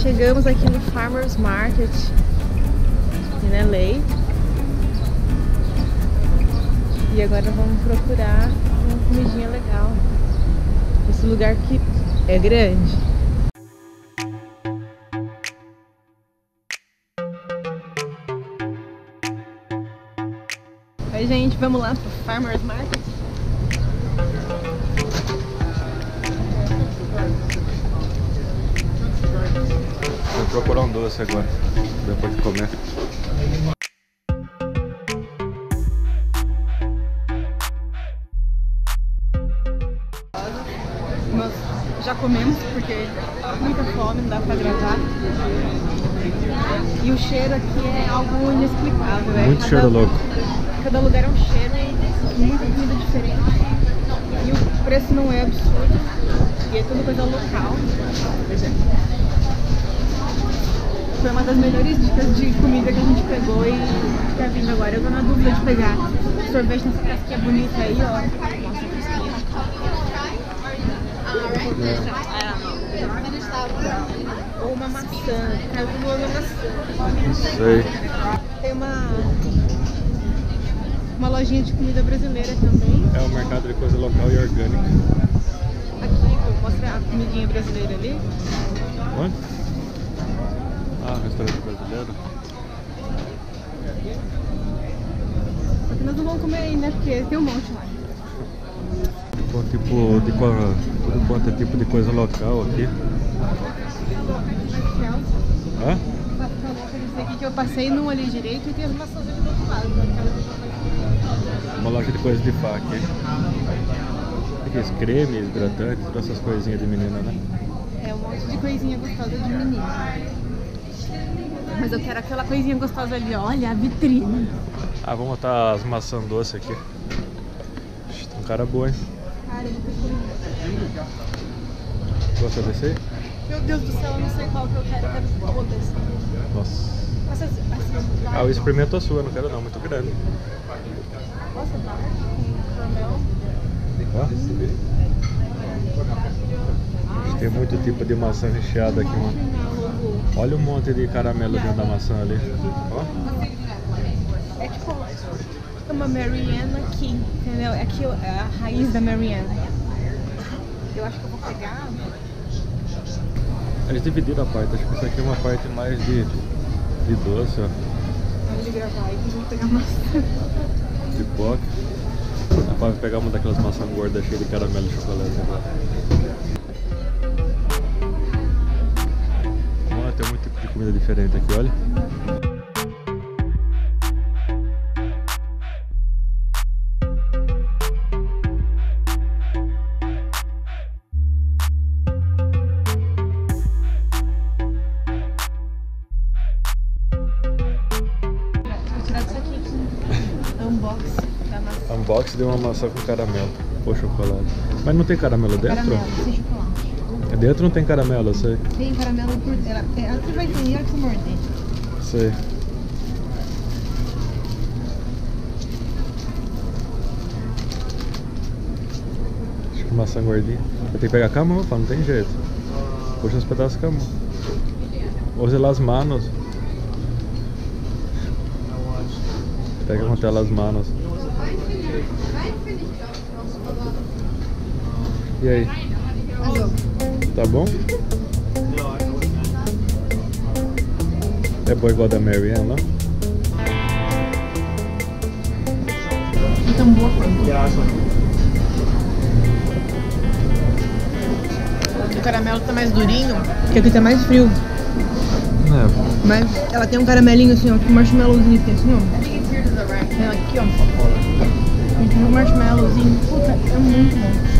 Chegamos aqui no Farmers Market em LA. E agora vamos procurar uma comidinha legal. Esse lugar aqui é grande. Oi, gente, vamos lá pro Farmers Market. Vou procurar um doce agora, depois de comer. Nós já comemos porque muita fome, não dá pra gravar. E o cheiro aqui é algo inexplicável, né? Muito cheiro louco. Cada lugar é um cheiro, muita comida diferente. E o preço não é absurdo. E é tudo coisa local. Foi uma das melhores dicas de comida que a gente pegou e tá vindo agora. Eu tô na dúvida de pegar sorvete nessa casquinha bonita aí, ó. Nossa, casquinha. Ou uma maçã. Eu tô voando maçã. Não sei. Tem uma lojinha de comida brasileira também. É o mercado de coisa local e orgânica. Aqui, vou mostrar a comidinha brasileira ali. Onde? Ah, restaurante brasileiro. Só que nós não vamos comer aí, né? Porque tem um monte lá. Bom, tipo de tudo quanto é tipo de coisa local aqui. Hã? Aqui que eu passei não ali direito e tem as maçãs ali do outro lado. Uma loja de coisas de faca aqui. Aqueles cremes, hidratantes, todas essas coisinhas de menina, né? É um monte de coisinha gostosa de menina. Mas eu quero aquela coisinha gostosa ali, olha a vitrine. Ah, vamos botar as maçãs doces aqui. Tem um cara bom, hein? Cara, ele tem Gosta desse aí? Meu Deus do céu, eu não sei qual que eu quero todas. Nossa. Essas Ah, eu experimento a sua, não quero não, muito grande. Nossa, tá com caramelo. Ó. Tem muito tipo de maçã recheada aqui, mano. Olha o monte de caramelo dentro da maçã ali. Ó. É tipo uma Mariana aqui, entendeu? Aqui é a raiz da Mariana. Eu acho que eu vou pegar. Eles dividiram a parte, acho que isso aqui é uma parte mais de doce, ó. Vamos gravar aí, vamos pegar maçã. Pipoca. Dá pra pegar uma daquelas maçãs gordas cheias de caramelo e chocolate agora. Ó, tem muito tipo de comida diferente aqui, olha. Unboxing de uma maçã com caramelo ou chocolate. Mas não tem caramelo dentro? Caramelo, sem chocolate. Dentro não tem caramelo, eu sei. Tem caramelo por dentro. Você vai entender que você morder. Sei. Acho que maçã gordinha. Vai ter que pegar com a mão, não tem jeito. Puxa uns pedaços com a mão. Use las manos. Pega com las manos. E aí? Tá bom? É boa igual da Marianne lá? Então boa quanto? O caramelo tá mais durinho, porque aqui tá mais frio. É. Mas ela tem um caramelinho assim, ó, com marshmallowzinho aqui, assim, ó. Aqui, ó. Tem um marshmallowzinho. Puta, é muito bom.